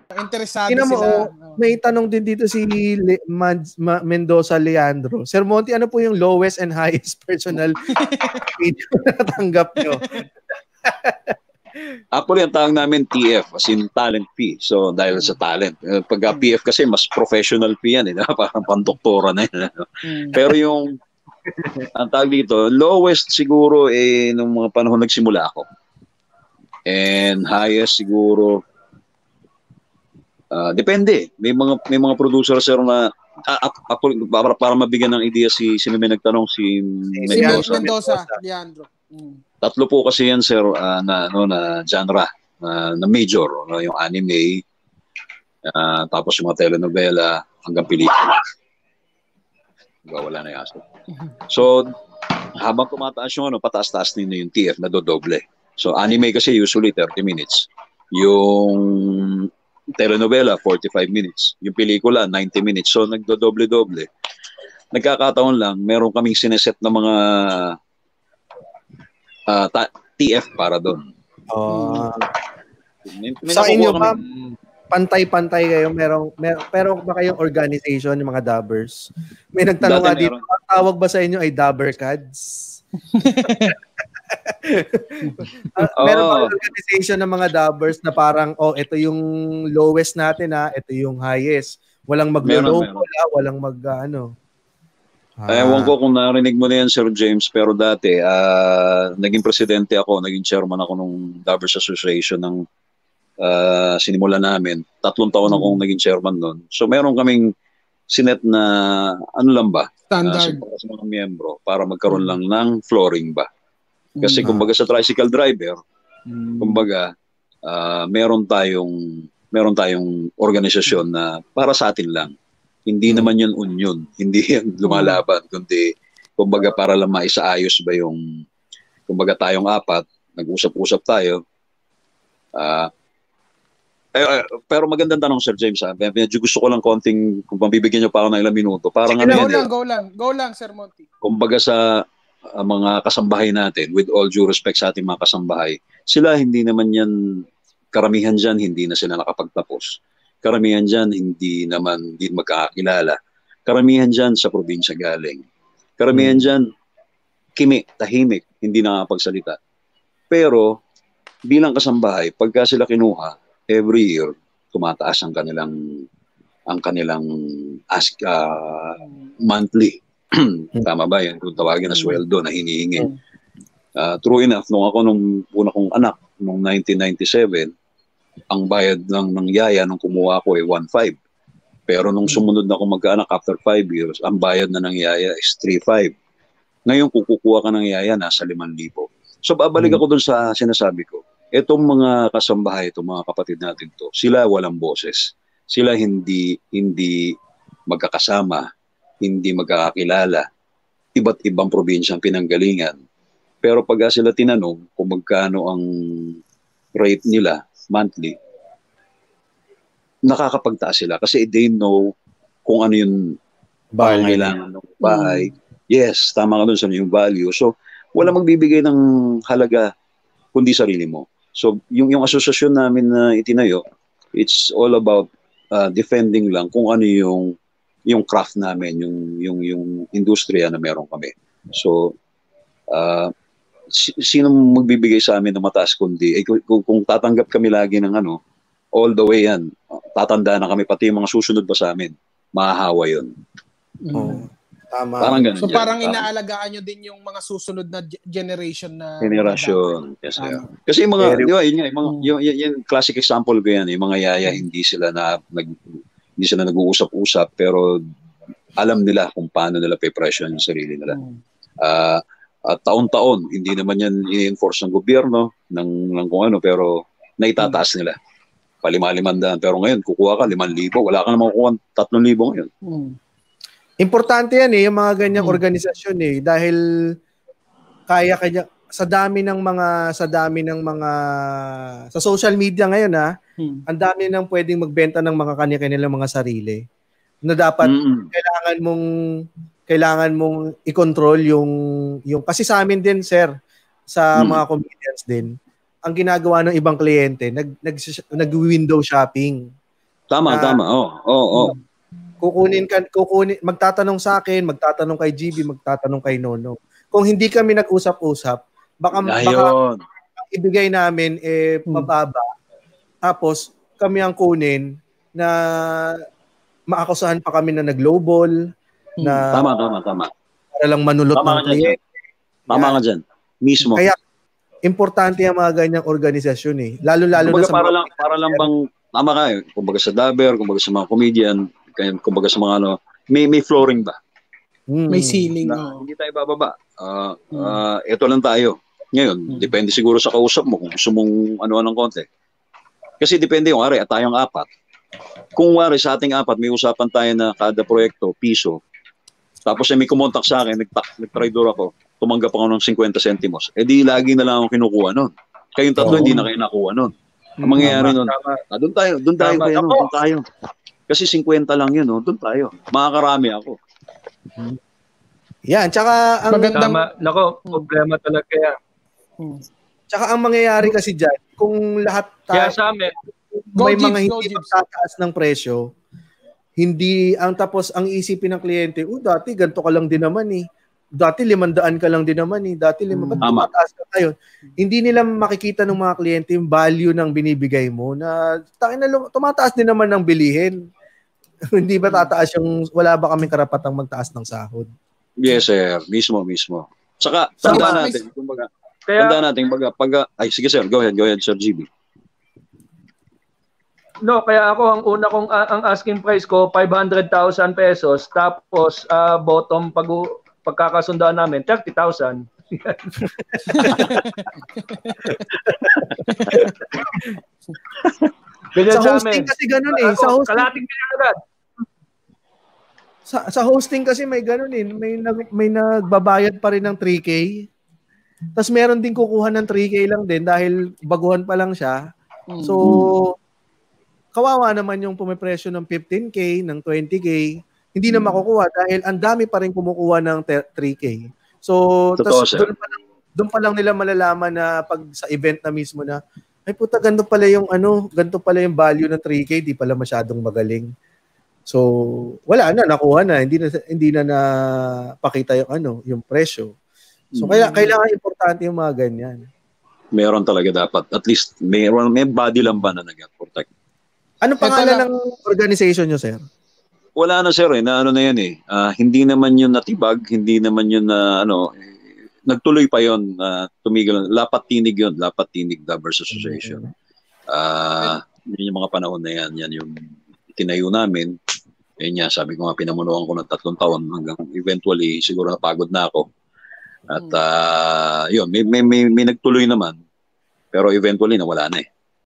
Interesado Tingnan mo, sila. may tanong din dito si Mendoza Leandro. Sir Monty, ano po yung lowest and highest personal video na natanggap nyo? Actually, ang tawag namin TF, as in talent fee. So, dahil sa talent. Pag PF kasi, mas professional fee yan. Parang pandoktora na yan. Pero yung, ang tawag dito, lowest siguro nung mga panahon nagsimula ako. And highest siguro, depende. May mga producer sir na, para mabigyan ng idea si may nagtanong, si Mendoza Leandro. Tatlo po kasi yan sir na genre na major, yung anime, tapos yung mga telenovela hanggang pelikula. Wala na yung aso. So habang tumataas yung pataas-taas din yung TF na dodoble. So anime kasi usually 30 minutes. Yung telenovela 45 minutes. Yung pelikula 90 minutes. So nagdodoble-doble. Nagkakataon lang meron kaming sineset na mga TF para doon. Sa inyo ba, pantay-pantay kayo? Pero ba kayong organization, yung mga dabbers? May nagtanong nga dito, ang tawag ba sa inyo ay dabber cards? Meron ba organization ng mga dabbers na parang, ito yung lowest natin ito yung highest. Walang maglo-low, walang mag-ano. Ewan ko kung narinig mo na yan, Sir James, pero dati, naging presidente ako, naging chairman ako ng Dabbers Association ng sinimulan namin. 3 taon akong naging chairman nun. So meron kaming sinet na, ano lang ba? Standard. Sa mga miyembro para magkaroon lang ng flooring ba? Kasi kumbaga sa tricycle driver, kumbaga, meron tayong organisasyon na para sa atin lang. Hindi naman yun union, hindi yan lumalaban, kundi kumbaga para lang maisaayos ba yung, kumbaga tayong 4, nag-usap-usap tayo. Pero magandang tanong Sir James, medyo gusto ko lang konting, kung mabibigyan nyo pa ako ng ilang minuto. Parang go lang Sir Monty. Kumbaga sa mga kasambahay natin, with all due respect sa ating mga kasambahay, sila hindi naman yan, karamihan dyan hindi na sila nakapagtapos. Karamihan dyan, hindi magkakakilala. Karamihan dyan sa probinsya galing. Karamihan dyan, tahimik, hindi nakapagsalita. Pero, bilang kasambahay, pagka sila kinuha, every year, tumataas ang kanilang monthly. Tama ba yan? Kung tawagin na sweldo na hinihingi. True enough, nung una kong anak, noong 1997, ang bayad lang ng yaya nung kumuha ko 1.5. Pero nung sumunod na akong magkaanak after 5 years, ang bayad na ng yaya is 3.5. Ngayon kung kukuha ka ng yaya, nasa 5,000. So babalik ako dun sa sinasabi ko. Itong mga kasambahay, itong mga kapatid natin to, sila walang boses. Sila hindi magkakasama, hindi magkakakilala. Iba't ibang probinsya ang pinanggalingan. Pero pag sila tinanong kung magkano ang rate nila, monthly, nakakapagtaas sila kasi they know kung ano yung pangangailangan ng bahay. Yes, tama ka dun sa yung value. So, wala magbibigay ng halaga kundi sarili mo. So, yung asosasyon namin na itinayo, it's all about defending lang kung ano yung craft namin, yung industriya na meron kami. So, sino magbibigay sa amin ng mataas kundi kung tatanggap kami lagi ng all the way yan, tatanda na kami, pati yung mga susunod pa sa amin, mahahawa yun. Tama. Parang ganun. So parang inaalagaan nyo din yung mga susunod na generation na Yes, kasi yung mga, di ba, yung classic example ko yan, yung mga yaya, hindi sila nag-uusap-usap, pero alam nila kung paano nila pe-presyon yung sarili nila. At taon-taon, hindi naman yan i-enforce ng gobyerno ng kung ano, pero naitataas nila. Pa 5,500. Pero ngayon, kukuha ka 5,000. Wala ka naman kukuha 3,000 ngayon. Importante yan yung mga ganyang organisasyon dahil kanya sa dami ng mga sa social media ngayon ang dami nang pwedeng magbenta ng mga kanya-kanilang mga sarili na dapat kailangan mong i-control yung kasi sa amin din sir sa mga comedians din ang ginagawa ng ibang kliyente nag-window shopping Tama. Kukunin, magtatanong sa akin, magtatanong kay GB, magtatanong kay Nono. Kung hindi kami nag-usap-usap, baka ibigay namin mababa. Tapos kami ang kunin na maakusahan pa kami na nag-lowball, na Tama. para lang manulot ng kliyente. Tama ka dyan. Mismo. Kaya importante ang mga ganyang organisasyon eh. Lalo-lalo na sa para lang bang tama ka eh. Kumbaga sa dabber, kumbaga sa mga comedian, kumbaga sa mga ano, may flooring ba? May ceiling. Hindi tayo bababa. Ito lang tayo. Ngayon, depende siguro sa kausap mo kung gusto mong ano ng konti. Kasi depende yung ari, at tayong apat. Kung wari sa ating apat, may usapan tayo na kada proyekto, piso. Tapos may kumontak sa akin, nag-trydor ako, tumanggap ako ng 50 centimos. Di lagi na lang ako kinukuha nun. Kayong tatlo, hindi na kayo nakuha nun. Ang mangyayari nun, doon tayo. Kasi 50 lang yun, doon tayo. Makakarami ako. Yan, tsaka ang Nako, problema talaga yan. Tsaka ang mangyayari kasi dyan, kung lahat tayo, kaya sa amin, may mga hindi magtataas ng presyo, hindi ang tapos ang isipin ng kliyente, dati ganito ka lang din naman eh. Dati 500 ka lang din naman eh. Dati 500 tumataas ka ngayon. Hindi nila makikita ng mga kliyente yung value ng binibigay mo na tumataas din naman ng bilihin. Hindi ba tataas yung wala ba kaming karapatang magtaas ng sahod? Yes, sir. Mismo. Saka tandaan natin, kumbaga, sige sir, go ahead, Sir GB. No, kaya ako ang asking price ko 500,000 pesos tapos bottom pagkakasundaan namin 30,000. Sa hosting kasi ganun eh. Sa hosting kalating bilyan agad. Sa hosting kasi may ganun eh. May nagbabayad pa rin ng 3K. Tapos meron din kukuha ng 3K lang din dahil baguhan pa lang siya. So kawawa naman yung pumipresyo ng 15K, ng 20K, hindi na makukuha dahil ang dami pa rin kumukuha ng 3K. So, doon pa lang nila malalaman na pag sa event na mismo na, ay puta, ganito pala yung value ng 3K, di pala masyadong magaling. So, wala na, nakuha na, hindi na napakita yung presyo. So, kaya kailangan importante yung mga ganyan. Meron talaga dapat, at least may body lang ba na nag-protect? Ano pangalan ng organization nyo, sir? Wala na, sir, na yan eh. Hindi naman yun natibag, hindi naman yun na nagtuloy pa yun, tumigil. Lapat Tinig Dabbers Association. Yun yung mga panahon na yan yung tinayo namin. Yun nga, sabi ko nga, pinamunuan ko ng 3 taon hanggang eventually, siguro napagod na ako. At yun, may nagtuloy naman. Pero eventually, nawala na eh.